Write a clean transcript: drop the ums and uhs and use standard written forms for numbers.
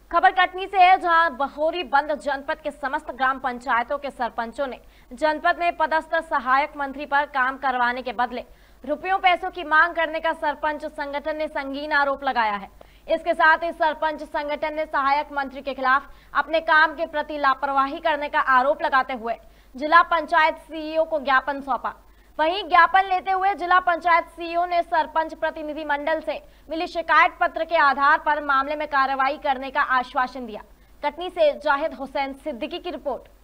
खबर कटनी से है, जहां बहोरी बंद जनपद के समस्त ग्राम पंचायतों के सरपंचों ने जनपद में पदस्थ सहायक मंत्री पर काम करवाने के बदले रुपयों पैसों की मांग करने का सरपंच संगठन ने संगीन आरोप लगाया है। इसके साथ ही सरपंच संगठन ने सहायक मंत्री के खिलाफ अपने काम के प्रति लापरवाही करने का आरोप लगाते हुए जिला पंचायत सीईओ को ज्ञापन सौंपा। वहीं ज्ञापन लेते हुए जिला पंचायत सीईओ ने सरपंच प्रतिनिधि मंडल से मिली शिकायत पत्र के आधार पर मामले में कार्रवाई करने का आश्वासन दिया। कटनी से जाहिद हुसैन सिद्दीकी की रिपोर्ट।